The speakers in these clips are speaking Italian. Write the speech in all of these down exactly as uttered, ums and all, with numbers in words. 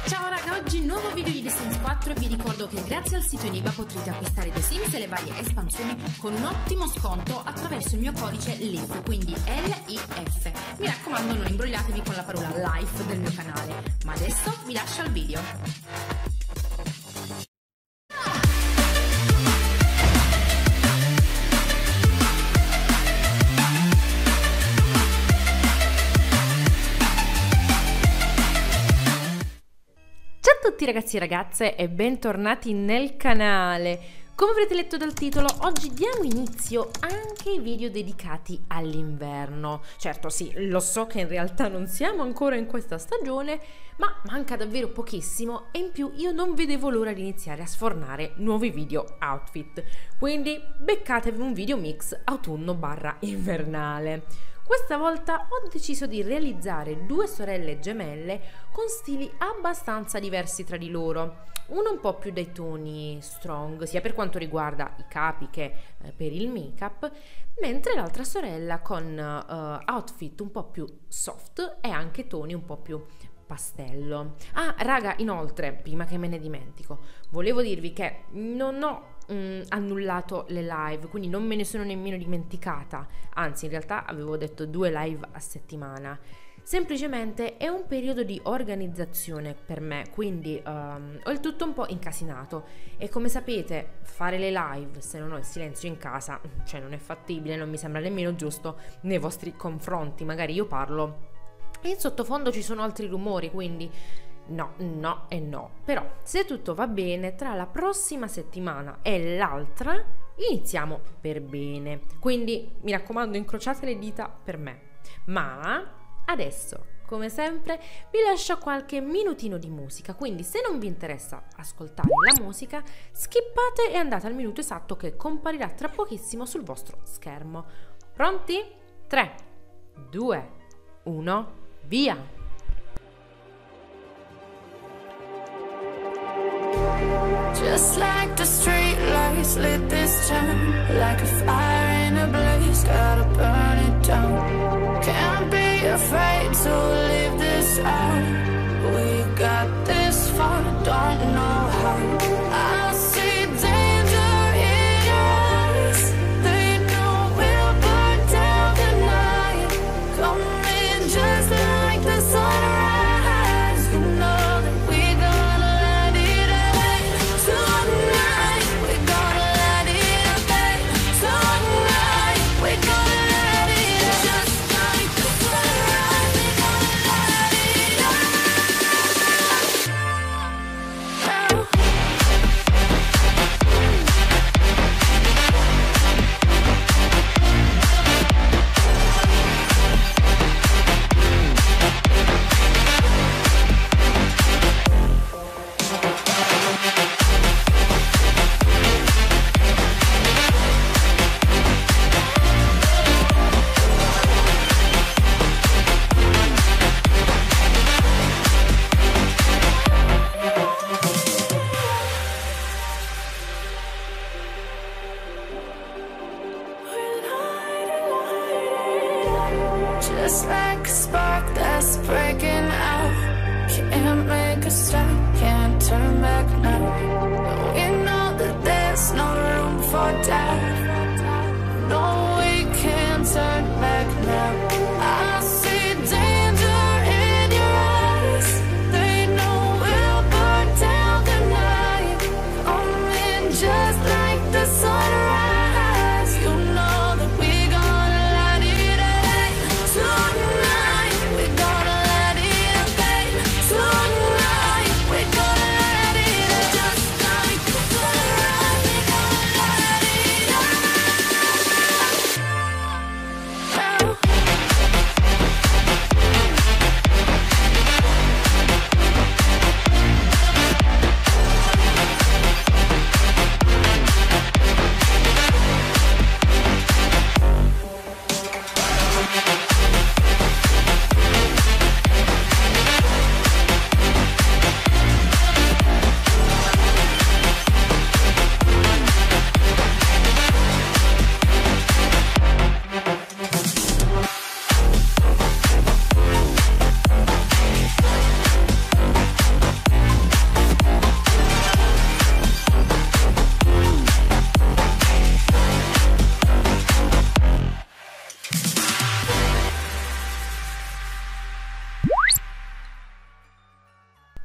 Ciao raga, oggi nuovo video di The Sims quattro e vi ricordo che grazie al sito Eniba potrete acquistare The Sims e le varie espansioni con un ottimo sconto attraverso il mio codice L I F, quindi L I F. Mi raccomando, non imbrogliatevi con la parola life del mio canale, ma adesso vi lascio al video. Ciao a tutti ragazzi e ragazze e bentornati nel canale. Come avrete letto dal titolo, oggi diamo inizio anche ai video dedicati all'inverno. Certo sì, lo so che in realtà non siamo ancora in questa stagione, ma manca davvero pochissimo e in più io non vedevo l'ora di iniziare a sfornare nuovi video outfit. Quindi beccatevi un video mix autunno barra invernale. Questa volta ho deciso di realizzare due sorelle gemelle con stili abbastanza diversi tra di loro. Una un po' più dai toni strong, sia per quanto riguarda i capi che eh, per il make-up, mentre l'altra sorella con uh, outfit un po' più soft e anche toni un po' più pastello. Ah, raga, inoltre, prima che me ne dimentico, volevo dirvi che non ho Mm, annullato le live, quindi non me ne sono nemmeno dimenticata, anzi in realtà avevo detto due live a settimana. Semplicemente è un periodo di organizzazione per me, quindi um, ho il tutto un po' incasinato e come sapete fare le live se non ho il silenzio in casa, cioè non è fattibile, non mi sembra nemmeno giusto nei vostri confronti. Magari io parlo e in sottofondo ci sono altri rumori, quindi no, no e no. Però se tutto va bene, tra la prossima settimana e l'altra iniziamo per bene, quindi mi raccomando, incrociate le dita per me. Ma adesso, come sempre, vi lascio qualche minutino di musica, quindi se non vi interessa ascoltare la musica, skippate e andate al minuto esatto che comparirà tra pochissimo sul vostro schermo. Pronti? tre, due, uno, via! Just like the street lights lit this town, like a fire in a blaze, gotta burn it down. Can't be afraid to leave this out. We got this far, don't know how. I see danger in your eyes. They know we'll burn down the night. Coming just like the sunrise. You know that we're gonna let it out. Tonight, we're gonna let it out. Tonight, we're gonna let it out. Just like the sunrise, we're gonna let it out.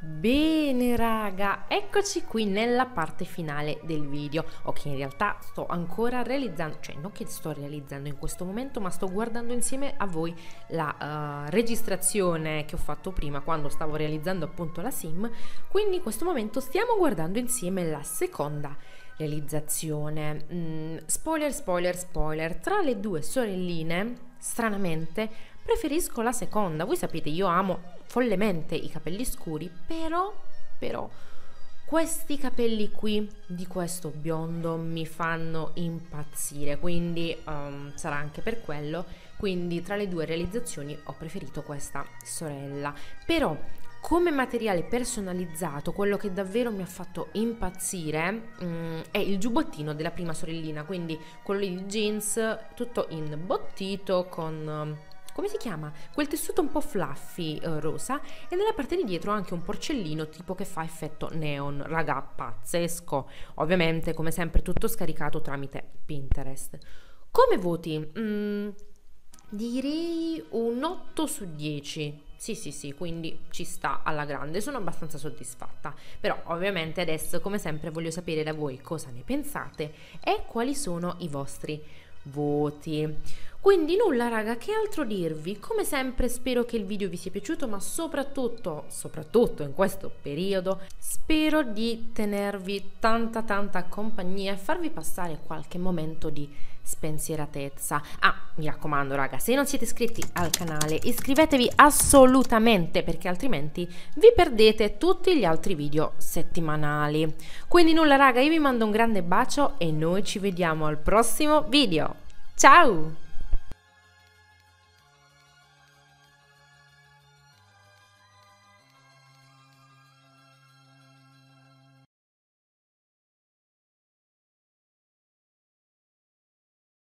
Bene raga, eccoci qui nella parte finale del video. Ok, in realtà sto ancora realizzando, cioè non che sto realizzando in questo momento, ma sto guardando insieme a voi la uh, registrazione che ho fatto prima quando stavo realizzando appunto la sim. Quindi in questo momento stiamo guardando insieme la seconda realizzazione. Mm, spoiler, spoiler, spoiler, tra le due sorelline, stranamente, preferisco la seconda. Voi sapete, io amo follemente i capelli scuri, però, però, questi capelli qui di questo biondo mi fanno impazzire, quindi um, sarà anche per quello. Quindi tra le due realizzazioni ho preferito questa sorella. Però come materiale personalizzato, quello che davvero mi ha fatto impazzire um, è il giubbottino della prima sorellina, quindi quello di jeans tutto in bottito con um, come si chiama? Quel tessuto un po' fluffy eh, rosa, e nella parte di dietro anche un porcellino tipo che fa effetto neon. Raga, pazzesco. Ovviamente come sempre tutto scaricato tramite Pinterest. Come voti? Mm, direi un otto su dieci. Sì sì sì, quindi ci sta alla grande, sono abbastanza soddisfatta. Però ovviamente adesso come sempre voglio sapere da voi cosa ne pensate e quali sono i vostri voti. Quindi nulla raga, che altro dirvi? Come sempre spero che il video vi sia piaciuto, ma soprattutto, soprattutto in questo periodo, spero di tenervi tanta tanta compagnia e farvi passare qualche momento di spensieratezza. Ah, mi raccomando raga, se non siete iscritti al canale iscrivetevi assolutamente, perché altrimenti vi perdete tutti gli altri video settimanali. Quindi nulla raga, io vi mando un grande bacio e noi ci vediamo al prossimo video. Ciao!